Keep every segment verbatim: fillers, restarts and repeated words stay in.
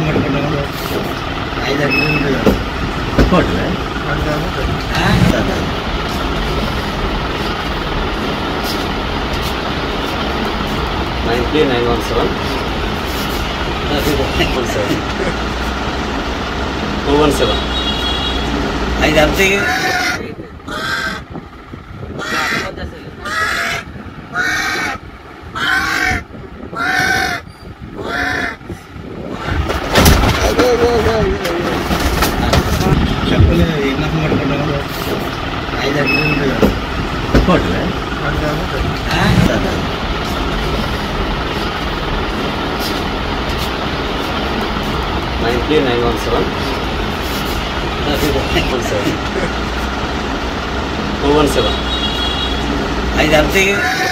nine three nine one seven two one seven. ఐదు అంతే చెప్పలేదు ఎన్నో పట్టుకుంటాను ఐదు అడ్డు nine three nine one seven two one seven. ఐదు అంతే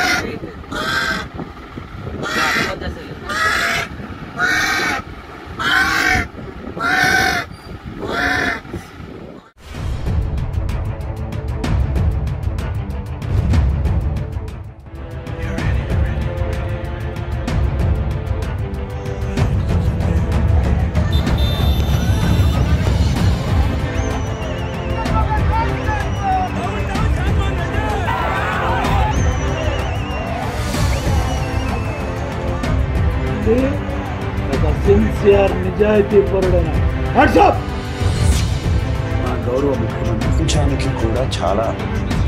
ఒక సిన్సియర్ నిజాయితీ పరుడైన హ్యాట్స్ ఆఫ్. నా గౌరవ ముఖ్యమంత్రి కూడా చాలా